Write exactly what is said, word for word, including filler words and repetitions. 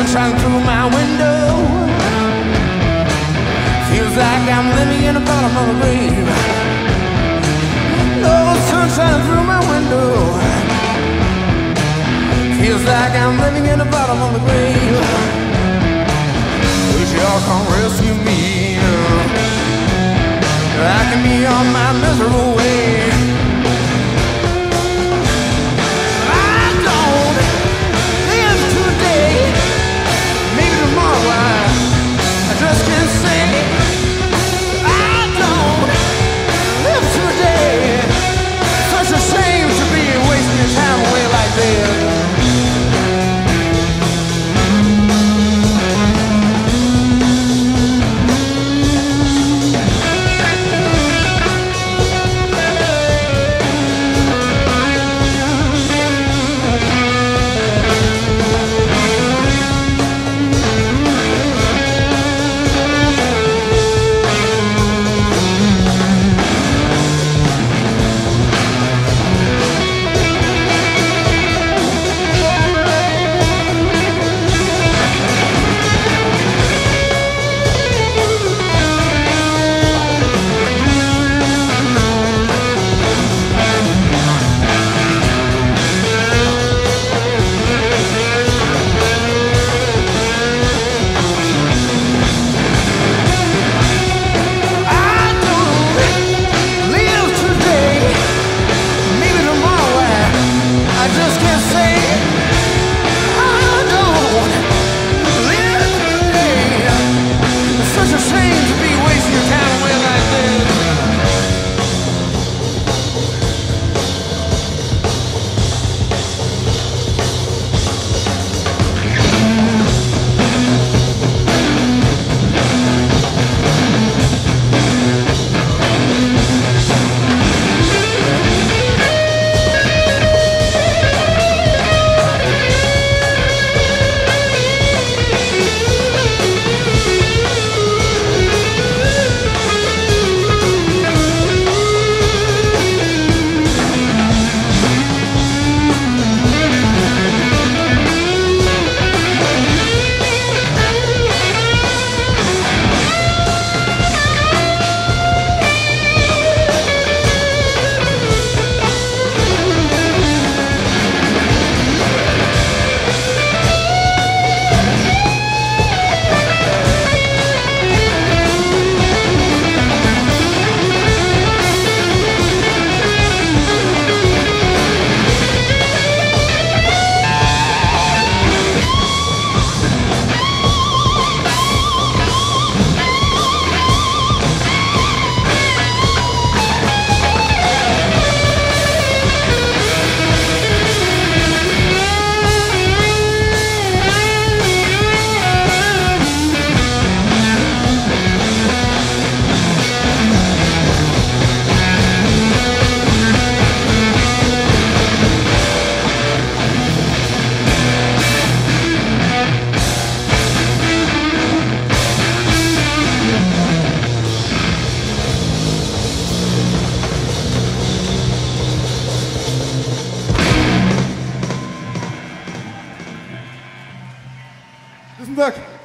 sunshine through my window. Feels like I'm living in the bottom of a grave. No sunshine through my window. Feels like I'm living in the bottom of the grave. Wish y'all come rescue me. I can be on my miserable way. I don't live today. Maybe tomorrow I, I just can't say. I don't live today. Such a shame to be wasting your time away like this. Listen back.